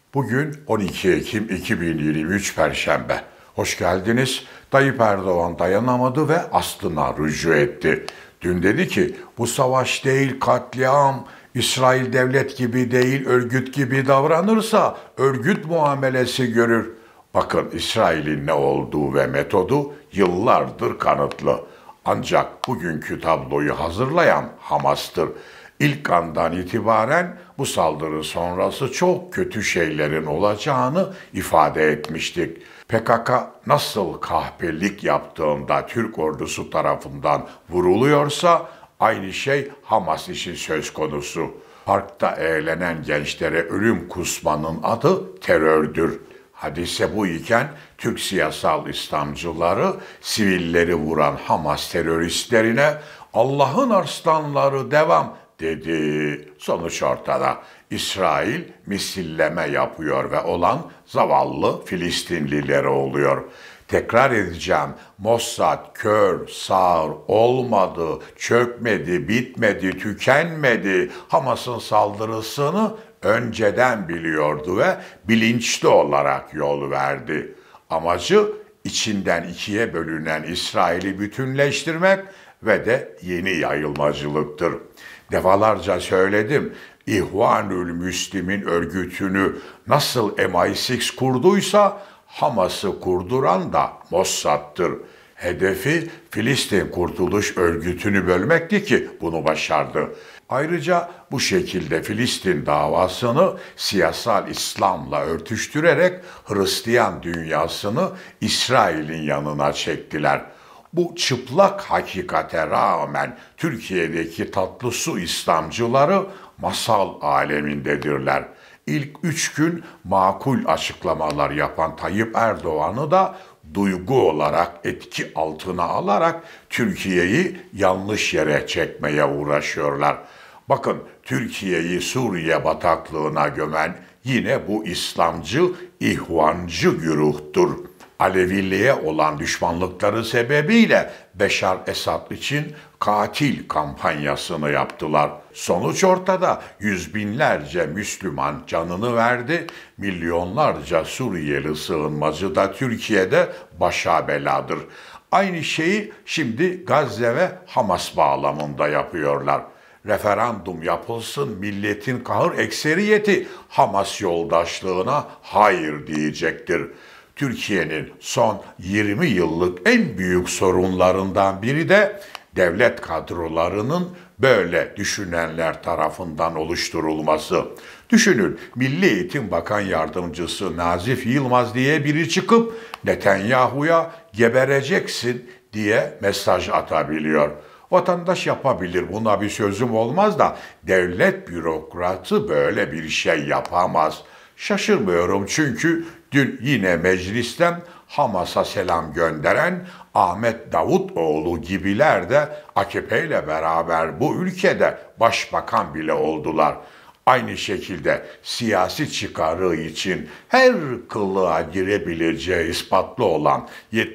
Bugün 12 Ekim 2023 Perşembe. Hoş geldiniz. Tayyip Erdoğan dayanamadı ve aslına rücu etti. Dün dedi ki bu savaş değil katliam, İsrail devlet gibi değil örgüt gibi davranırsa örgüt muamelesi görür. Bakın İsrail'in ne olduğu ve metodu yıllardır kanıtlı. Ancak bugünkü tabloyu hazırlayan Hamas'tır. İlk andan itibaren bu saldırı sonrası çok kötü şeylerin olacağını ifade etmiştik. PKK nasıl kahpelik yaptığında Türk ordusu tarafından vuruluyorsa aynı şey Hamas için söz konusu. Parkta eğlenen gençlere ölüm kusmanın adı terördür. Hadise bu iken Türk siyasal İslamcıları sivilleri vuran Hamas teröristlerine Allah'ın arslanları devam dedi. Sonuç ortada. İsrail misilleme yapıyor ve olan zavallı Filistinlileri oluyor. Tekrar edeceğim, Mossad kör, sağır olmadı, çökmedi, bitmedi, tükenmedi. Hamas'ın saldırısını önceden biliyordu ve bilinçli olarak yol verdi. Amacı içinden ikiye bölünen İsrail'i bütünleştirmek ve de yeni yayılmacılıktır. Defalarca söyledim, İhvanül Müslim'in örgütünü nasıl MI6 kurduysa Hamas'ı kurduran da Mossad'tır. Hedefi Filistin Kurtuluş Örgütü'nü bölmekti ki bunu başardı. Ayrıca bu şekilde Filistin davasını siyasal İslam'la örtüştürerek Hristiyan dünyasını İsrail'in yanına çektiler. Bu çıplak hakikate rağmen Türkiye'deki tatlı su İslamcıları masal alemindedirler. İlk 3 gün makul açıklamalar yapan Tayyip Erdoğan'ı da duygu olarak etki altına alarak Türkiye'yi yanlış yere çekmeye uğraşıyorlar. Bakın Türkiye'yi Suriye bataklığına gömen yine bu İslamcı, ihvancı güruhtur. Aleviliğe olan düşmanlıkları sebebiyle Beşar Esad için katil kampanyasını yaptılar. Sonuç ortada. Yüz binlerce Müslüman canını verdi. Milyonlarca Suriyeli sığınmacı da Türkiye'de başa beladır. Aynı şeyi şimdi Gazze ve Hamas bağlamında yapıyorlar. Referandum yapılsın, milletin kahır ekseriyeti Hamas yoldaşlığına hayır diyecektir. Türkiye'nin son 20 yıllık en büyük sorunlarından biri de devlet kadrolarının böyle düşünenler tarafından oluşturulması. Düşünün, Milli Eğitim Bakan Yardımcısı Nazif Yılmaz diye biri çıkıp Netanyahu'ya gebereceksin diye mesaj atabiliyor. Vatandaş yapabilir, buna bir sözüm olmaz da devlet bürokratı böyle bir şey yapamaz. Şaşırmıyorum çünkü dün yine meclisten Hamas'a selam gönderen Ahmet Davutoğlu gibiler de AKP ile beraber bu ülkede başbakan bile oldular. Aynı şekilde siyasi çıkarı için her kılığa girebileceği ispatlı olan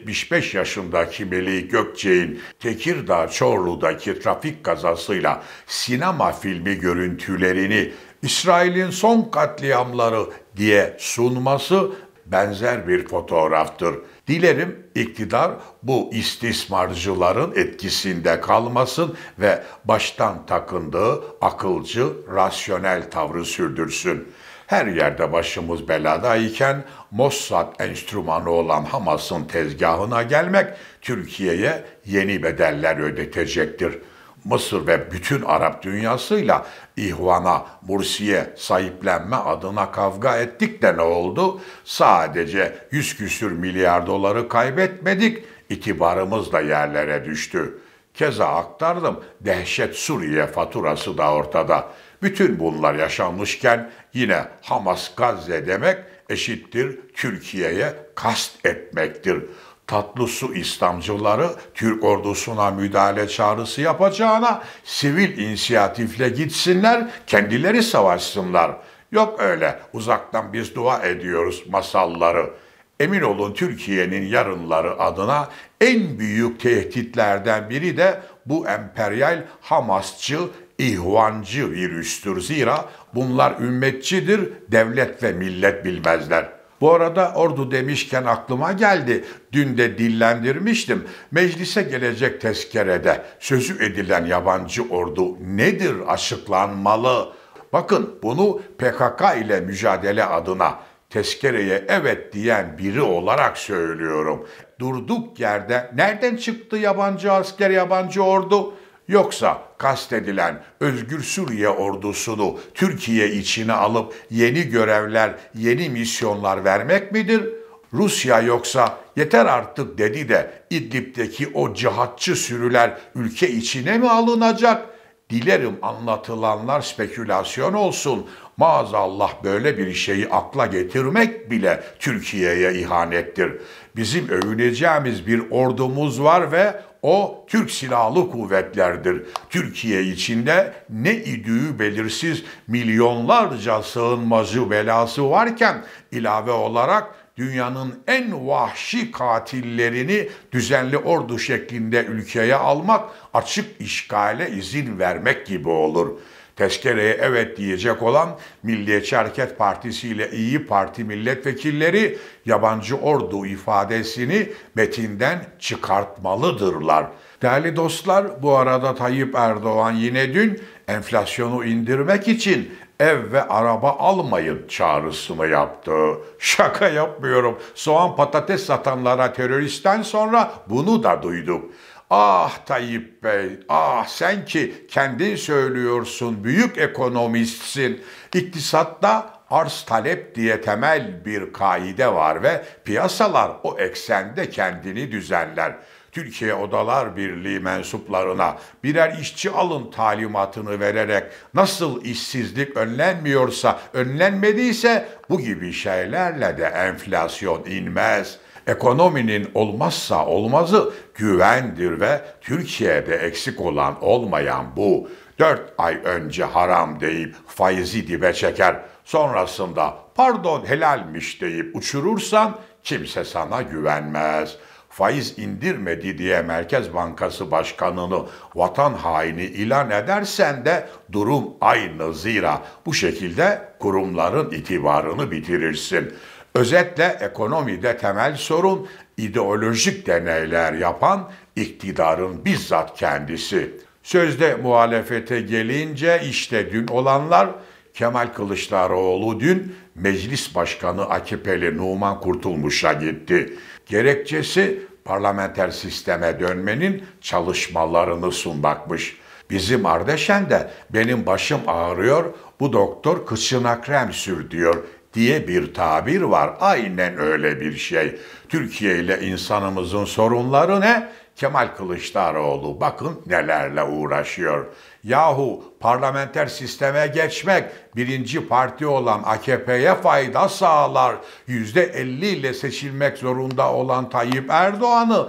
75 yaşındaki Melih Gökçek'in Tekirdağ Çorlu'daki trafik kazasıyla sinema filmi görüntülerini İsrail'in son katliamları diye sunması benzer bir fotoğraftır. Dilerim iktidar bu istismarcıların etkisinde kalmasın ve baştan takındığı akılcı, rasyonel tavrı sürdürsün. Her yerde başımız beladayken Mossad enstrümanı olan Hamas'ın tezgahına gelmek Türkiye'ye yeni bedeller ödetecektir. Mısır ve bütün Arap dünyasıyla İhvan'a, Mursi'ye sahiplenme adına kavga ettik de ne oldu? Sadece 100 küsür milyar doları kaybetmedik, itibarımız da yerlere düştü. Keza aktardım, dehşet Suriye faturası da ortada. Bütün bunlar yaşanmışken yine Hamas Gazze demek eşittir Türkiye'ye kast etmektir. Tatlı su İslamcıları Türk ordusuna müdahale çağrısı yapacağına sivil inisiyatifle gitsinler, kendileri savaşsınlar. Yok öyle uzaktan biz dua ediyoruz masalları. Emin olun Türkiye'nin yarınları adına en büyük tehditlerden biri de bu emperyal Hamasçı İhvancı virüstür zira bunlar ümmetçidir, devlet ve millet bilmezler. Bu arada ordu demişken aklıma geldi. Dün de dillendirmiştim. Meclise gelecek tezkerede sözü edilen yabancı ordu nedir açıklanmalı. Bakın bunu PKK ile mücadele adına tezkereye evet diyen biri olarak söylüyorum. Durduk yerde nereden çıktı yabancı asker, yabancı ordu? Yoksa kastedilen Özgür Suriye ordusunu Türkiye içine alıp yeni görevler, yeni misyonlar vermek midir? Rusya yoksa yeter artık dedi de İdlib'deki o cihatçı sürüler ülke içine mi alınacak? Dilerim anlatılanlar spekülasyon olsun. Maazallah böyle bir şeyi akla getirmek bile Türkiye'ye ihanettir. Bizim övüneceğimiz bir ordumuz var ve o Türk Silahlı Kuvvetlerdir. Türkiye içinde ne idüğü belirsiz milyonlarca sığınmacı belası varken ilave olarak dünyanın en vahşi katillerini düzenli ordu şeklinde ülkeye almak açık işgale izin vermek gibi olur. Tezkereye evet diyecek olan Milliyetçi Hareket Partisi ile İyi Parti milletvekilleri yabancı ordu ifadesini metinden çıkartmalıdırlar. Değerli dostlar, bu arada Tayyip Erdoğan yine dün enflasyonu indirmek için ev ve araba almayın çağrısını yaptı. Şaka yapmıyorum. Soğan patates satanlara teröristten sonra bunu da duyduk. Ah Tayyip Bey, ah sen ki kendin söylüyorsun, büyük ekonomistsin. İktisatta arz talep diye temel bir kaide var ve piyasalar o eksende kendini düzenler. Türkiye Odalar Birliği mensuplarına birer işçi alın talimatını vererek nasıl işsizlik önlenmiyorsa, önlenmediyse bu gibi şeylerle de enflasyon inmez. Ekonominin olmazsa olmazı güvendir ve Türkiye'de eksik olan olmayan bu. 4 ay önce haram deyip faizi dibe çeker, sonrasında pardon helalmiş deyip uçurursan kimse sana güvenmez. Faiz indirmedi diye Merkez Bankası Başkanı'nı vatan haini ilan edersen de durum aynı zira bu şekilde kurumların itibarını bitirirsin. Özetle ekonomide temel sorun ideolojik deneyler yapan iktidarın bizzat kendisi. Sözde muhalefete gelince işte dün olanlar Kemal Kılıçdaroğlu dün Meclis Başkanı AKP'li Numan Kurtulmuş'a gitti. Gerekçesi parlamenter sisteme dönmenin çalışmalarını sunmakmış. Bizim Ardeşen de benim başım ağrıyor, bu doktor kıçına krem sür diyor diye bir tabir var. Aynen öyle bir şey. Türkiye ile insanımızın sorunları ne? Kemal Kılıçdaroğlu bakın nelerle uğraşıyor. Yahu parlamenter sisteme geçmek birinci parti olan AKP'ye fayda sağlar. %50 ile seçilmek zorunda olan Tayyip Erdoğan'ı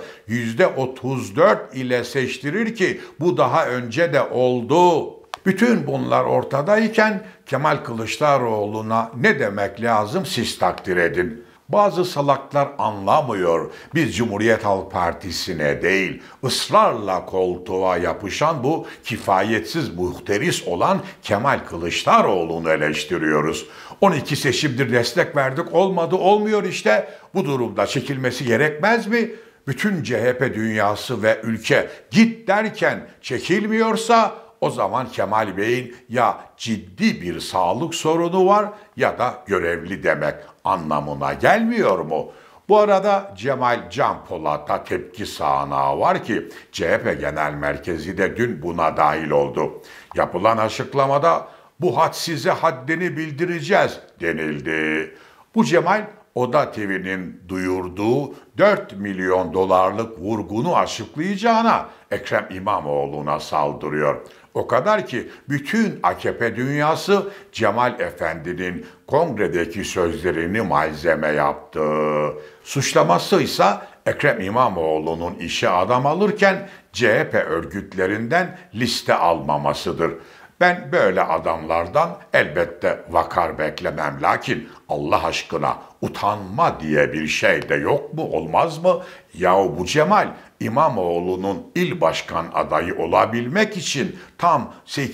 %34 ile seçtirir ki bu daha önce de oldu. Bütün bunlar ortadayken Kemal Kılıçdaroğlu'na ne demek lazım siz takdir edin. Bazı salaklar anlamıyor. Biz Cumhuriyet Halk Partisi'ne değil, ısrarla koltuğa yapışan bu kifayetsiz muhteris olan Kemal Kılıçdaroğlu'nu eleştiriyoruz. 12 seçimdir destek verdik, olmadı, olmuyor işte. Bu durumda çekilmesi gerekmez mi? Bütün CHP dünyası ve ülke git derken çekilmiyorsa o zaman Kemal Bey'in ya ciddi bir sağlık sorunu var ya da görevli demek anlamına gelmiyor mu? Bu arada Cemal Can Polat'a tepki sahanağı var ki CHP Genel Merkezi de dün buna dahil oldu. Yapılan açıklamada bu had size haddini bildireceğiz denildi. Bu Cemal Oda TV'nin duyurduğu 4 milyon dolarlık vurgunu açıklayacağına Ekrem İmamoğlu'na saldırıyor. O kadar ki bütün AKP dünyası Cemal Efendi'nin kongredeki sözlerini malzeme yaptı. Suçlaması ise Ekrem İmamoğlu'nun işe adam alırken CHP örgütlerinden liste almamasıdır. Ben böyle adamlardan elbette vakar beklemem. Lakin Allah aşkına utanma diye bir şey de yok mu, olmaz mı? Yahu bu Cemal İmamoğlu'nun il başkan adayı olabilmek için tam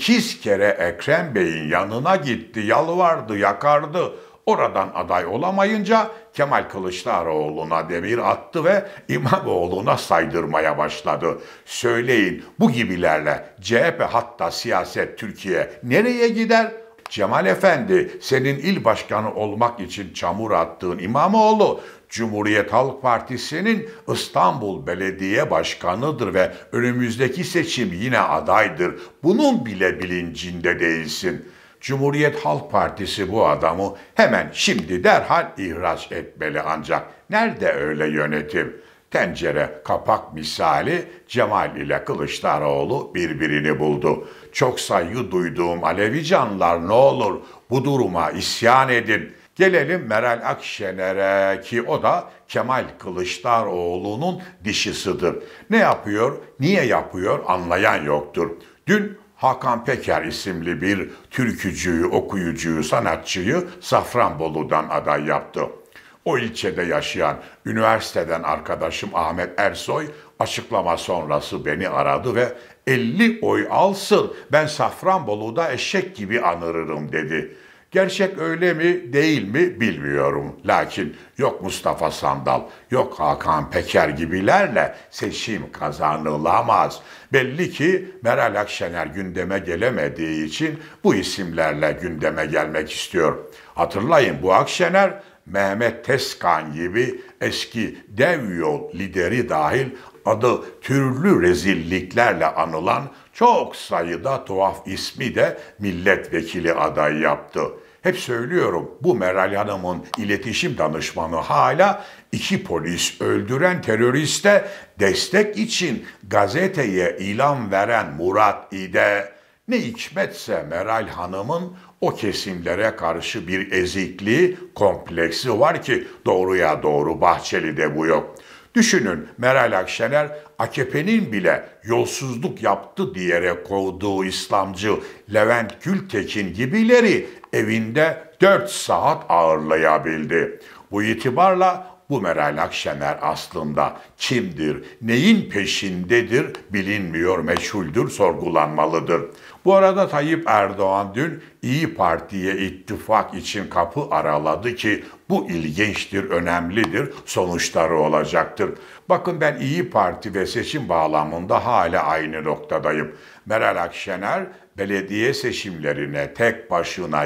8 kere Ekrem Bey'in yanına gitti, yalvardı, yakardı. Oradan aday olamayınca Kemal Kılıçdaroğlu'na demir attı ve İmamoğlu'na saydırmaya başladı. Söyleyin, bu gibilerle CHP, hatta siyaset, Türkiye nereye gider? Cemal Efendi, senin il başkanı olmak için çamur attığın İmamoğlu, Cumhuriyet Halk Partisi'nin İstanbul Belediye Başkanı'dır ve önümüzdeki seçim yine adaydır. Bunun bile bilincinde değilsin. Cumhuriyet Halk Partisi bu adamı hemen şimdi derhal ihraç etmeli, ancak nerede öyle yönetim? Tencere kapak misali Cemal ile Kılıçdaroğlu birbirini buldu. Çok saygı duyduğum Alevi canlar, ne olur bu duruma isyan edin. Gelelim Meral Akşener'e, ki o da Kemal Kılıçdaroğlu'nun dişisidir. Ne yapıyor, niye yapıyor anlayan yoktur. Dün Hakan Peker isimli bir türkücüyü, okuyucuyu, sanatçıyı Safranbolu'dan aday yaptı. O ilçede yaşayan üniversiteden arkadaşım Ahmet Ersoy açıklama sonrası beni aradı ve 50 oy alsın, ben Safranbolu'da eşek gibi anırırım dedi. Gerçek öyle mi değil mi bilmiyorum. Lakin yok Mustafa Sandal, yok Hakan Peker gibilerle seçim kazanılamaz. Belli ki Meral Akşener gündeme gelemediği için bu isimlerle gündeme gelmek istiyor. Hatırlayın, bu Akşener, Mehmet Tezkan gibi eski dev yol lideri dahil adı türlü rezilliklerle anılan çok sayıda tuhaf ismi de milletvekili adayı yaptı. Hep söylüyorum, bu Meral Hanım'ın iletişim danışmanı hala 2 polis öldüren teröriste destek için gazeteye ilan veren Murat İde. Ne hikmetse Meral Hanım'ın o kesimlere karşı bir ezikliği, kompleksi var ki doğruya doğru Bahçeli'de bu yok. Düşünün, Meral Akşener AKP'nin bile yolsuzluk yaptı diyerek kovduğu İslamcı Levent Gültekin gibileri evinde 4 saat ağırlayabildi. Bu itibarla bu Meral Akşener aslında kimdir, neyin peşindedir bilinmiyor, meçhuldür, sorgulanmalıdır. Bu arada Tayyip Erdoğan dün İyi Parti'ye ittifak için kapı araladı ki bu ilginçtir, önemlidir, sonuçları olacaktır. Bakın, ben İyi Parti ve seçim bağlamında hala aynı noktadayım. Meral Akşener belediye seçimlerine tek başına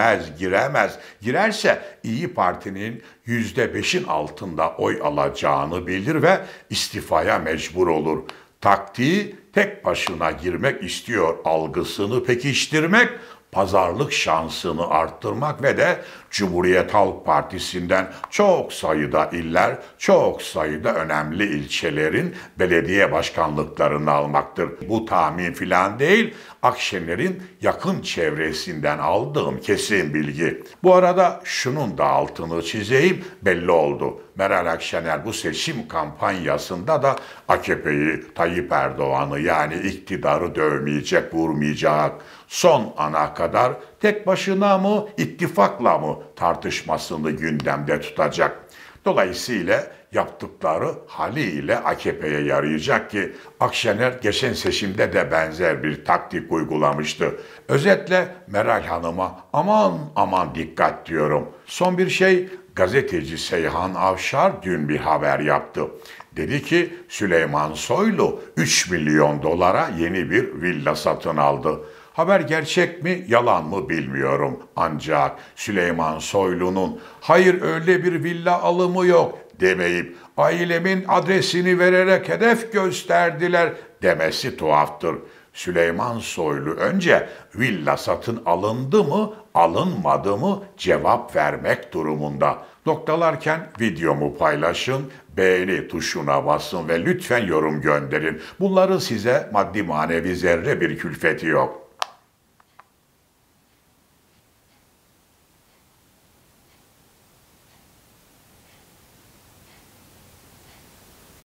giremez. Girerse İyi Parti'nin %5'in altında oy alacağını bilir ve istifaya mecbur olur. Taktiği tek başına girmek istiyor algısını pekiştirmek, pazarlık şansını arttırmak ve de Cumhuriyet Halk Partisi'nden çok sayıda iller, çok sayıda önemli ilçelerin belediye başkanlıklarını almaktır. Bu tahmin filan değil, Akşener'in yakın çevresinden aldığım kesin bilgi. Bu arada şunun da altını çizeyim, belli oldu. Meral Akşener bu seçim kampanyasında da AKP'yi, Tayyip Erdoğan'ı, yani iktidarı dövmeyecek, vurmayacak. Son ana kadar tek başına mı, ittifakla mı tartışmasını gündemde tutacak. Dolayısıyla yaptıkları haliyle AKP'ye yarayacak ki Akşener geçen seçimde de benzer bir taktik uygulamıştı. Özetle Meral Hanım'a aman dikkat diyorum. Son bir şey, gazeteci Seyhan Avşar dün bir haber yaptı. Dedi ki Süleyman Soylu 3 milyon dolara yeni bir villa satın aldı. Haber gerçek mi, yalan mı bilmiyorum. Ancak Süleyman Soylu'nun hayır öyle bir villa alımı yok demeyip ailemin adresini vererek hedef gösterdiler demesi tuhaftır. Süleyman Soylu önce villa satın alındı mı, alınmadı mı cevap vermek durumunda. Noktalarken videomu paylaşın, beğeni tuşuna basın ve lütfen yorum gönderin. Bunların size maddi manevi zerre bir külfeti yok.